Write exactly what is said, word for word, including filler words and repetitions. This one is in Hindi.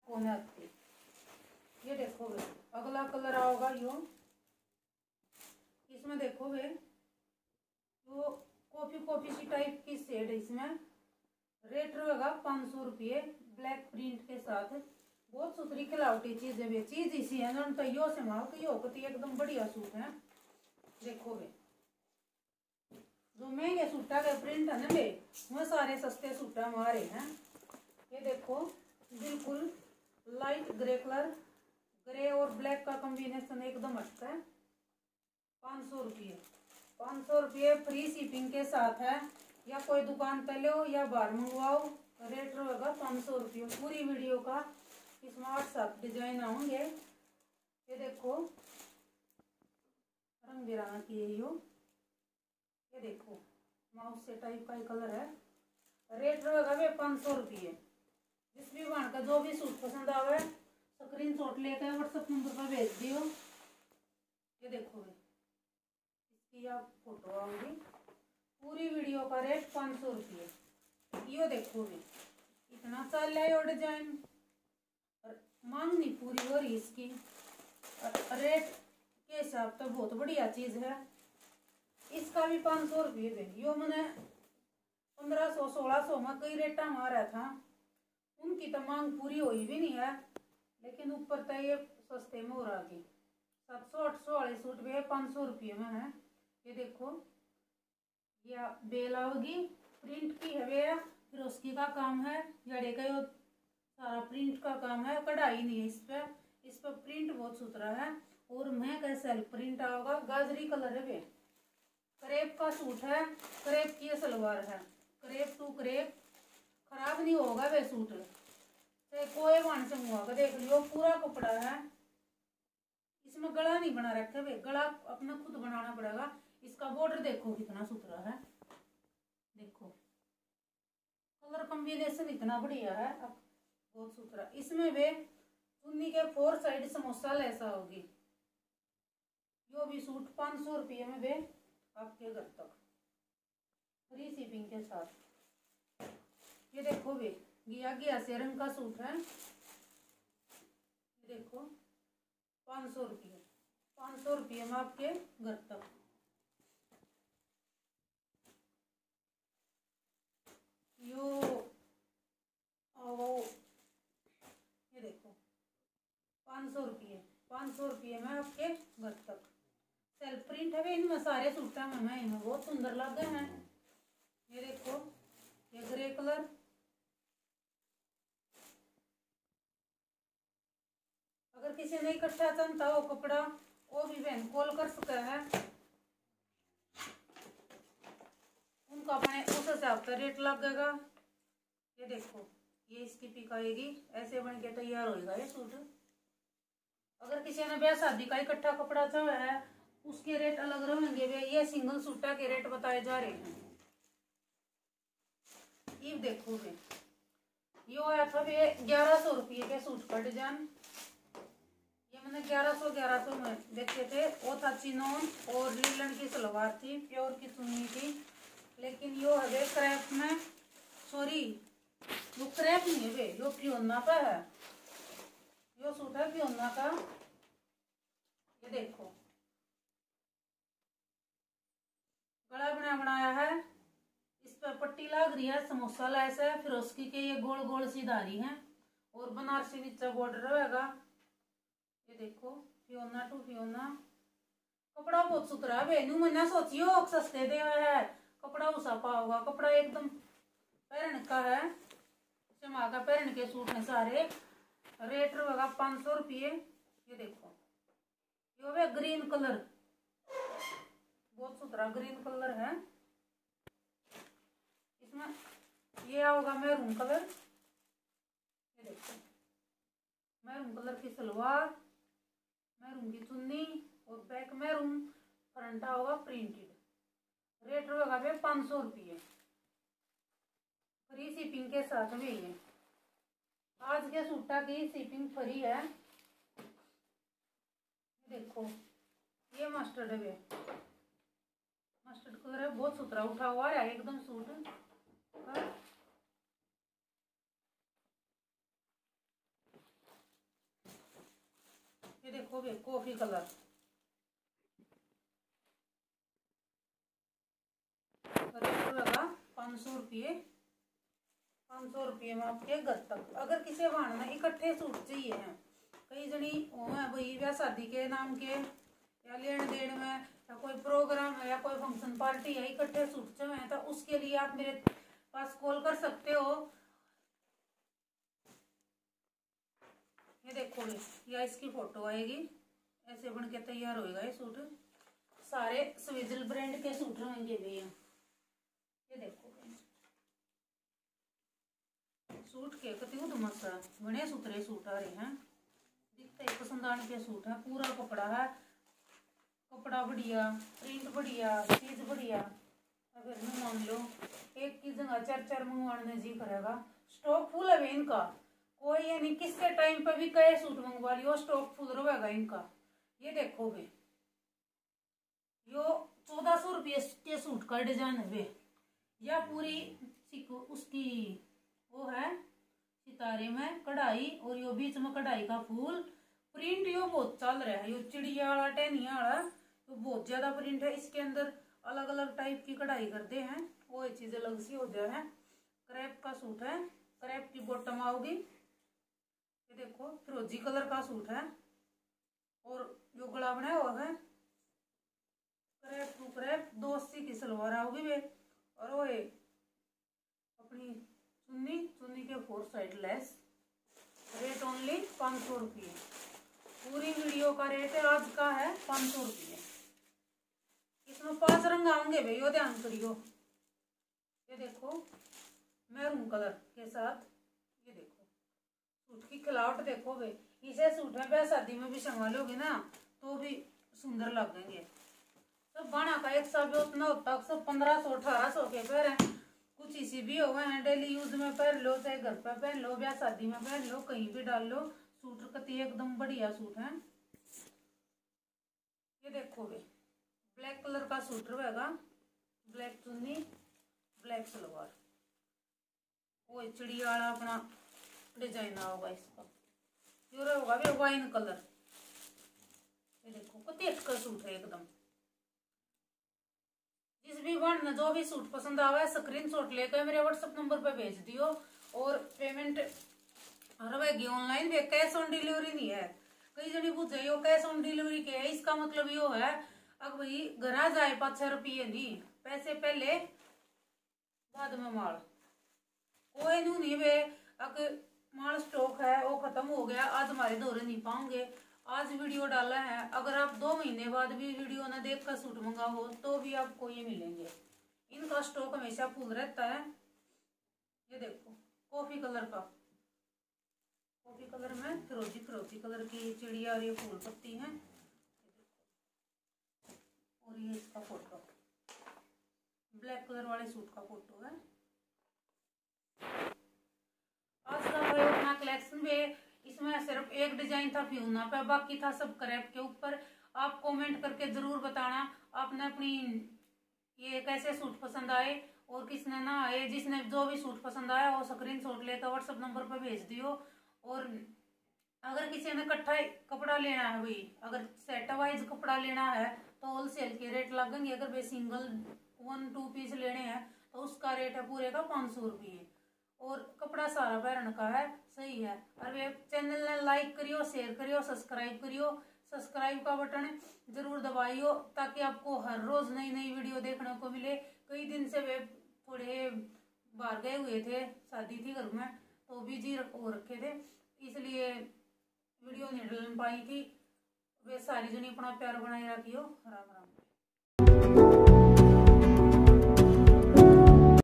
कोने आती। ये देखो वे अगला कलर आओगा यो, इसमें देखो वे तो कॉफी कॉफी सी टाइप की शेड है। इसमें रेट रहेगा पाँच सौ रुपये ब्लैक प्रिंट के साथ। बहुत सुथरी खिलावटी चीज है वे, चीज इसी है ना तो यो से माल की हो कती एकदम बढ़िया सूट है। देखो वे जो महंगे सूटा के प्रिंट है ना वे वो सारे सस्ते सूटा हमारे हैं। ये देखो बिल्कुल लाइट ग्रे कलर, ग्रे और ब्लैक का कॉम्बिनेशन एकदम अच्छा है। पाँच सौ रुपये पाँच सौ रुपये फ्री शिपिंग के साथ है। या कोई दुकान पे लो या बाहर मंगवाओ, रेट रहेगा पाँच सौ रुपये। पूरी वीडियो का इसमें आठ सात डिजाइन आएंगे। ये देखो रंग बिरंगा की है यो। ये देखो माउस से टाइप का कलर है। रेट रहेगा वे पाँच सौ रुपये। जिस भी बन का जो भी सूट पसंद आवे स्क्रीन शॉट लेकर व्हाट्सएप नंबर पर भेज दियो। ये देखो वे इसकी आप फोटो आऊंगी। पूरी वीडियो का रेट पाँच सौ रुपये। यो देखो वे इतना चल रहा है और डिजाइन मांग नहीं पूरी हो रही इसकी। रेट के हिसाब तो बहुत बढ़िया चीज है। इसका भी पाँच सौ रुपये दे। यो मैंने पंद्रह सौ सोलह सौ में कई रेटा मारा था, उनकी तो मांग पूरी हुई भी नहीं है, लेकिन ऊपर तो ये सस्ते में हो रहा है। सात सौ आठ सौ वाले सूट भी है पाँच सौ रुपये में है। ये देखो या बेल आओगी प्रिंट की है वे, फिर उसकी का काम है जड़े का यो सारा प्रिंट का काम है, कढ़ाई नहीं है इस पे। इस पर प्रिंट बहुत सुथरा है और महंगा सेल्फ प्रिंट आओगा। गाजरी कलर है वे, क्रेप का सूट है, क्रेप की सलवार है, क्रेप टू क्रेप खराब नहीं होगा वे सूट। चाहे कोई वन से मुआ का देख लियो पूरा कपड़ा है। इसमें गला नहीं बना रखा वे, गला अपना खुद बनाना पड़ेगा। इसका बॉर्डर देखो कितना सुथरा है। देखो कलर कॉम्बिनेशन इतना बढ़िया है, अब बहुत सुथरा। इसमें वे चुन्नी के फोर साइड समोसा लैसा होगी। यो भी सूट पाँच सौ रुपये में वे आपके घर तक फ्री शिपिंग के साथ। ये देखो वे गिया गिया से रंग का सूट है। ये देखो पाँच सौ रुपये पाँच सौ रुपये में आपके घर तक। यो ओ, ये देखो पाँच सौ रुपये पाँच सौ रुपये में आपके घर तक। सेल्फ प्रिंट है इनमें सारे सूटा में मैं इनमें बहुत सुंदर लगे हैं। ये देखो ये ग्रे कलर, अगर किसी ने इकट्ठा चाहता हो कपड़ा वो भी बहन कॉल कर सकता है, उनका अपने उस हिसाब का रेट लगेगा। ये देखो ये इसकी पिक आएगी, ऐसे बन के तैयार होएगा ये सूट। अगर किसी ने ब्याह शादी का इकट्ठा कपड़ा चाहे है उसके रेट अलग रहेंगे। वे ये सिंगल सूटा के रेट बताए जा रहे हैं। ये देखो वे यो आया था वे ग्यारह सौ रुपये के सूट का डिजाइन। ये मैंने ग्यारह सौ ग्यारह सौ में देखे थे। वो था चिनोन और लीलन की सलवार थी, प्योर की चुन्नी थी। लेकिन यो है क्रैप में, सॉरी वो क्रैप नहीं है वे, यो फियोना पे है। यो सूट है फियोना का। ये देखो गला बना बनाया है, इस पर पट्टी लग रही है, समोसा लैस है, फिर उसकी के ये गोल गोल सी धारी है और बनारसी नीचा बॉर्डर रहेगा। ये देखो फियोना टू फियोना। कपड़ा बहुत सुथरा है बेनू, मैंने सोचियो सस्ते दे है कपड़ा उसा पाओगा। कपड़ा एकदम पहन का है, चमा का पहन के सूट में सारे। रेट रहेगा पाँच सौ रुपये। ये देखो यो वे ग्रीन कलर, बहुत सुथरा ग्रीन कलर है। इसमें ये आओगा मैरून कलर। ये देखो मैरून कलर की सलवार, मैरून की चुन्नी और बैक मैरून, फ्रंट होगा प्रिंटेड। रेट रहेगा वे पाँच सौ रुपये फ्री शिपिंग के साथ में। ये आज के सूटा की शिपिंग फ्री है। देखो ये मस्टर्ड है, मस्टर्ड कलर है, बहुत सुथरा उठा हुआ है एकदम सूट। देखो वे कॉफी कलर, रेट लगा पाँच सौ रुपये। पाँच सौ रुपये में आपके घर तक। अगर किसी भाण में इकट्ठे सूट चाहिए हैं, कई जनी वो है भाई ब्याह शादी के नाम के या लेन देन में या कोई प्रोग्राम है या कोई फंक्शन पार्टी है, इकट्ठे सूट चाहिए तो उसके लिए आप मेरे पास कॉल कर सकते हो। ये देखो या इसकी फोटो आएगी, ऐसे बन के तैयार होएगा ये सूट। सारे स्विजल ब्रांड के सूट रहेंगे भैया। ये देखो सूट के कति मस्त बने सुथरे सूट आ रहे हैं, दिखते ही पसंद आने के सूट है। पूरा कपड़ा है, कपड़ा बढ़िया, प्रिंट बढ़िया, चीज बढ़िया। अगर मैं मान लो एक की जगह चार चार मंगवाने जी करेगा। स्टॉक फुल है इनका, कोई ये नहीं किसके टाइम पे भी कई सूट मंगवा लियो, स्टॉक फुल रहेगा इनका। ये देखो वे यो चौदह सौ रुपये के सूट का डिजाइन है वे, या पूरी उसकी वो है सितारे में कढ़ाई और यो बीच में कढ़ाई का फूल। प्रिंट यो बहुत चल रहा है, यो चिड़िया वाला टहनिया वाला तो बहुत ज्यादा प्रिंट है। इसके अंदर अलग अलग टाइप की कढ़ाई करते हैं, वो चीज अलग सी हो जाए है। क्रैप का सूट है, क्रैप की बॉटम आओगी। ये देखो फिरोजी कलर का सूट है और जो गला बनाया हुआ है क्रैप टू क्रैप। दो अस्सी की सलवार आओगी वे, और वो अपनी चुन्नी चुन्नी के four side lace. Rate only पाँच सौ रुपये। पूरी वीडियो का रेट है आज का है पाँच सौ रुपये। इसमें पांच रंग आएंगे भैया, ध्यान करियो। ये देखो मैरून कलर के साथ, ये देखो सूट की खिलावट देखो भाई। इसे सूट में ब्याह शादी में भी संभालोगे ना तो भी सुंदर लगेंगे। सब बाना का एक सा भी उतना होता, सब पंद्रह सौ अठारह सौ के पैर है। कुछ इसी भी हो गए हैं, डेली यूज में पहन लो, चाहे घर पर पहन लो, ब्याह शादी में पहन लो, कहीं भी डाल लो। सूट कती एकदम बढ़िया सूट है। ये देखो वे ब्लैक कलर का सूट रहेगा, ब्लैक चुन्नी ब्लैक सलवार, वो चिड़िया वाला अपना डिजाइन होगा इसका। ये रहेगा वे वाइन कलर। ये देखो कती अच्छा सूट है एकदम। जिस भी वन जो भी सूट पसंद आवा स्क्रीन शॉट लेकर मेरे व्हाट्सएप नंबर पे भेज दियो। और पेमेंट रहेगी ऑनलाइन, वे कैश ऑन डिलीवरी नहीं है। कई जनी पूछे यो कैश ऑन डिलीवरी के है, इसका मतलब यो है अब भाई घर आ जाए पाँच छह रुपये नहीं, पैसे पहले बाद में माल। कोई नू नहीं वे अगर माल स्टॉक है वो खत्म हो गया, आज हमारे दौरे नहीं पाओगे, आज वीडियो डाला है, अगर आप दो महीने बाद भी वीडियो न देख कर सूट मंगाओ तो भी आपको ये मिलेंगे। इनका स्टॉक हमेशा फुल रहता है। ये देखो कॉफी कलर का, कॉफी कलर में फिरोजी फिरोजी कलर की चिड़िया और ये फूल पत्ती है। और ये इसका फोटो ब्लैक कलर वाले सूट का फोटो है। आज का वो अपना कलेक्शन में इसमें सिर्फ एक डिजाइन था फ्यूना पे, बाकी था सब क्रैप के ऊपर। आप कमेंट करके जरूर बताना आपने अपनी ये कैसे सूट पसंद आए और किसने ना आए। जिसने जो भी सूट पसंद आया वो स्क्रीनशॉट लेकर व्हाट्सएप नंबर पर भेज दियो। और अगर किसी ने इकट्ठा कपड़ा लेना है भाई, अगर सेट वाइज कपड़ा लेना है तो होलसेल के रेट लगेंगे। अगर वे सिंगल वन टू पीस लेने हैं तो उसका रेट है पूरे का पाँच सौ रुपये। और कपड़ा सारा पैरन का है, सही है। और वे चैनल ने लाइक करियो, शेयर करियो, सब्सक्राइब करियो। सब्सक्राइब का बटन जरूर दबाइयो ताकि आपको हर रोज नई नई वीडियो देखने को मिले। कई दिन से वे थोड़े बाहर गए हुए थे, शादी थी घर में तो बिजी हो रखे थे, इसलिए वीडियो नहीं डाल पाई थी। वे सारी जनी अपना प्यार बनाए रखियो। राम राम।